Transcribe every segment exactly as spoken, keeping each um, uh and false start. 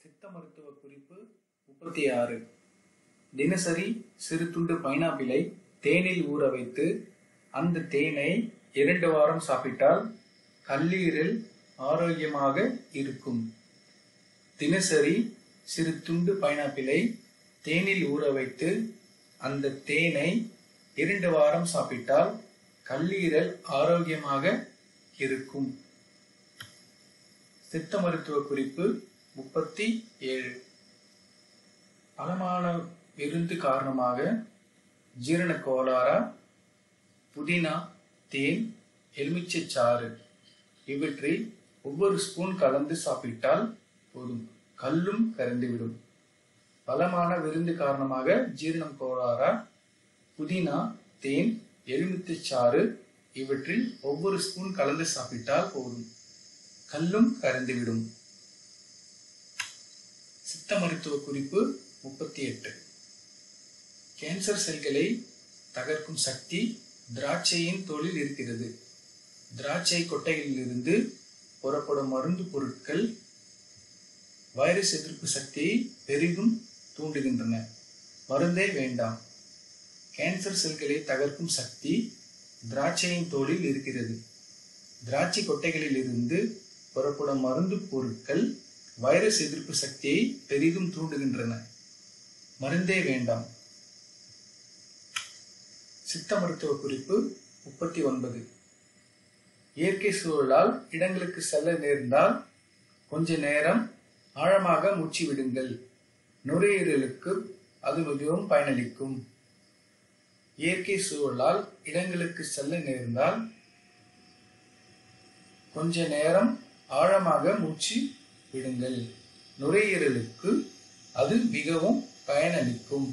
சித்த மருத்துவ குறிப்பு முப்பத்தி ஆறு. தினசரி சிறு துண்டு பைனாப்பிளை தேனில் ஊற வைத்து அந்த தேனை இரண்டு வாரம் சாப்பிட்டால் கல்லீரல் ஆரோக்கியமாக இருக்கும். தினசரி சிறு துண்டு பைனாப்பிளை தேனில் ஊற வைத்து அந்த தேனை இரண்டு வாரம் சாப்பிட்டால் கல்லீரல் ஆரோக்கியமாக இருக்கும். சித்த மருத்துவ குறிப்பு முப்பத்தி ஏழு. பலமான விருந்து காரணமாக ஜீரண கோளாறா, புதினா, தேன், எலுமிச்சை சாறு இவற்றில் ஒவ்வொரு ஸ்பூன் கலந்து சாப்பிட்டால் போதும், கல்லும் கரைந்துவிடும். பலமான விருந்து காரணமாக ஜீரணம் கோளாறா, புதினா, தேன், எலுமிச்சை சாறு இவற்றில் ஒவ்வொரு ஸ்பூன் கலந்து சாப்பிட்டால் போதும், கல்லும் கரைந்துவிடும். சித்த மருத்துவ குறிப்பு முப்பத்தி எட்டு. கேன்சர் செல்களை தகர்க்கும் சக்தி திராட்சையின் தோலில் இருக்கிறது. திராட்சை கொட்டைகளிலிருந்து புறப்படும் மருந்து பொருட்கள் வைரஸ் எதிர்ப்பு சக்தியை பெரிதும் தூண்டுகின்றன. மருந்தே வேண்டாம். கேன்சர் செல்களை தகர்க்கும் சக்தி திராட்சையின் தோலில் இருக்கிறது. திராட்சை கொட்டைகளில் இருந்து புறப்படும் மருந்து பொருட்கள் வைரஸ் எதிர்ப்பு சக்தியை பெரிதும் தூண்டுகின்றன. மருந்தே வேண்டாம். சித்த மருத்துவ குறிப்பு முப்பத்தி ஒன்பது. இயற்கை சூழலால் இடங்களுக்கு செல்ல நேர்ந்தால் கொஞ்ச நேரம் ஆழமாக மூச்சு விடுங்கள். நுரையீரலுக்கு அது மிகவும் பயனளிக்கும். இயற்கை சூழலால் இடங்களுக்கு செல்ல நேர்ந்தால் கொஞ்ச நேரம் ஆழமாக மூச்சு விடுங்கள். நுரையீரலுக்கு அது மிகவும் பயனளிக்கும்.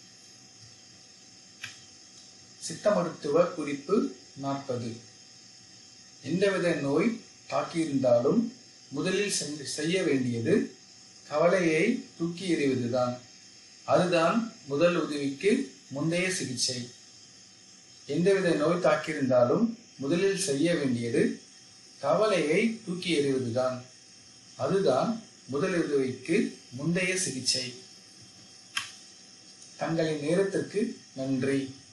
சித்த மருத்துவ குறிப்பு நாற்பது. எந்தவித நோய் தாக்கியிருந்தாலும் முதலில் செய்ய வேண்டியது கவலையை தூக்கி எறிவதுதான். அதுதான் முதல் உதவிக்கு முந்தைய சிகிச்சை. எந்தவித நோய் தாக்கியிருந்தாலும் முதலில் செய்ய வேண்டியது கவலையை தூக்கி எறிவதுதான். அதுதான் முதலுதவிக்கு முந்தைய சிகிச்சை. தங்களின் நேரத்திற்கு நன்றி.